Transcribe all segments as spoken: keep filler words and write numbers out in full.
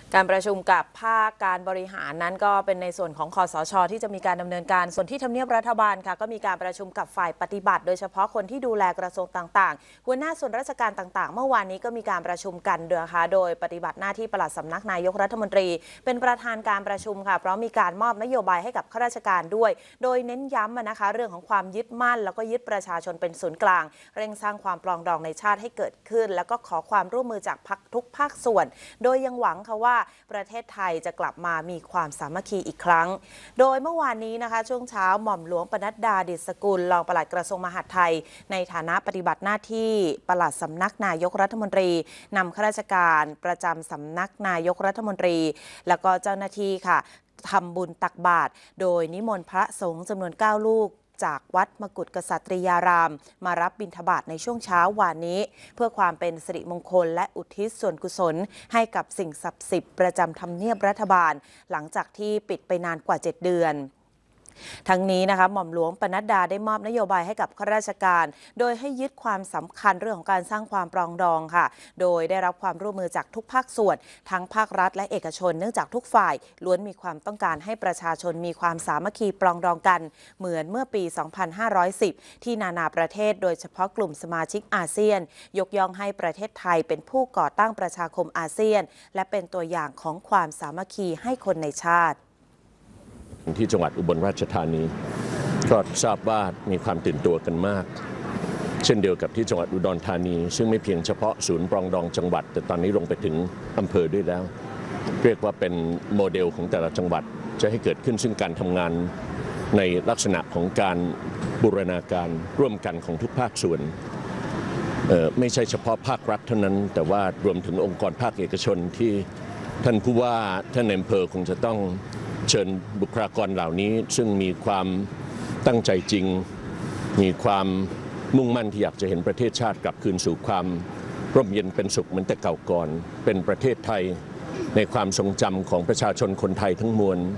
การประชุมกับภาคการบริหารนั้นก็เป็นในส่วนของคสช.ที่จะมีการดำเนินการส่วนที่ทำเนียบรัฐบาลค่ะก็มีการประชุมกับฝ่ายปฏิบัติโดยเฉพาะคนที่ดูแลกระทรวงต่างๆหัวหน้าส่วนราชการต่างๆเมื่อวานนี้ก็มีการประชุมกันนะคะโดยปฏิบัติหน้าที่ปลัดสำนักนายกรัฐมนตรีเป็นประธานการประชุมค่ะเพราะมีการมอบนโยบายให้กับข้าราชการด้วยโดยเน้นย้ำนะคะเรื่องของความยึดมั่นแล้วก็ยึดประชาชนเป็นศูนย์กลางเร่งสร้างความปรองดองในชาติให้เกิดขึ้นแล้วก็ขอความร่วมมือจากทุกภาคส่วนโดยยังหวังค่ะว่าประเทศไทยจะกลับมามีความสามัคคีอีกครั้งโดยเมื่อวานนี้นะคะช่วงเช้าหม่อมหลวงปนัดดาดิษฐกุลรองปลัดกระทรวงมหาดไทยในฐานะปฏิบัติหน้าที่ปลัดสำนักนายกรัฐมนตรีนำข้าราชการประจำสำนักนายกรัฐมนตรีแล้วก็เจ้าหน้าที่ค่ะทำบุญตักบาตรโดยนิมนต์พระสงฆ์จำนวนเก้าลูกจากวัดมกุฏกษัตริยารามมารับบิณฑบาตในช่วงเช้าวานนี้เพื่อความเป็นสิริมงคลและอุทิศส่วนกุศลให้กับสิ่งศักดิ์สิทธิ์ประจำทำเนียบรัฐบาลหลังจากที่ปิดไปนานกว่าเจ็ดเดือนทั้งนี้นะคะหม่อมหลวงปนัดดาได้มอบนโยบายให้กับข้าราชการโดยให้ยึดความสำคัญเรื่องของการสร้างความปรองดองค่ะโดยได้รับความร่วมมือจากทุกภาคส่วนทั้งภาครัฐและเอกชนเนื่องจากทุกฝ่ายล้วนมีความต้องการให้ประชาชนมีความสามัคคีปรองดองกันเหมือนเมื่อปี สองพันห้าร้อยสิบ ที่นานาประเทศโดยเฉพาะกลุ่มสมาชิกอาเซียนยกย่องให้ประเทศไทยเป็นผู้ก่อตั้งประชาคมอาเซียนและเป็นตัวอย่างของความสามัคคีให้คนในชาติที่จังหวัดอุบลราชธานีก็ทราบว่ามีความตื่นตัวกันมากเช่นเดียวกับที่จังหวัดอุดรธานีซึ่งไม่เพียงเฉพาะศูนย์ปรองดองจังหวัดแต่ตอนนี้ลงไปถึงอำเภอด้วยแล้วเรียกว่าเป็นโมเดลของแต่ละจังหวัดจะให้เกิดขึ้นซึ่งการทำงานในลักษณะของการบูรณาการร่วมกันของทุกภาคส่วนไม่ใช่เฉพาะภาครัฐเท่านั้นแต่ว่ารวมถึงองค์กรภาคเอกชนที่ท่านผู้ว่าท่านในอำเภอคงจะต้องเชิญบุคลากรเหล่านี้ซึ่งมีความตั้งใจจริงมีความมุ่งมั่นที่อยากจะเห็นประเทศชาติกลับคืนสู่ความร่มเย็นเป็นสุขเหมือนแต่เก่าก่อนเป็นประเทศไทยในความทรงจำของประชาชนคนไทยทั้งมวล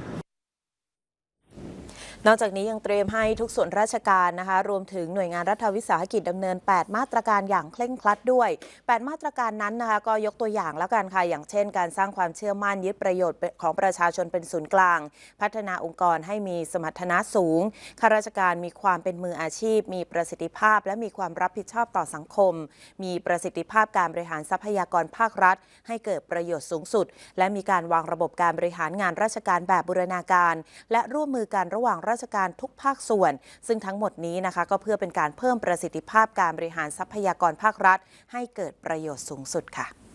นอกจากนี้ยังเตรียมให้ทุกส่วนราชการนะคะรวมถึงหน่วยงานรัฐวิสาหกิจดำเนินแปดมาตรการอย่างเคร่งครัดด้วยแปดมาตรการนั้นนะคะก็ยกตัวอย่างแล้วกันค่ะอย่างเช่นการสร้างความเชื่อมั่นยึดประโยชน์ของประชาชนเป็นศูนย์กลางพัฒนาองค์กรให้มีสมรรถนะสูงข้าราชการมีความเป็นมืออาชีพมีประสิทธิภาพและมีความรับผิดชอบต่อสังคมมีประสิทธิภาพการบริหารทรัพยากรภาครัฐให้เกิดประโยชน์สูงสุดและมีการวางระบบการบริหารงานราชการแบบบูรณาการและร่วมมือกันระหว่างราชการทุกภาคส่วนซึ่งทั้งหมดนี้นะคะก็เพื่อเป็นการเพิ่มประสิทธิภาพการบริหารทรัพยากรภาครัฐให้เกิดประโยชน์สูงสุดค่ะ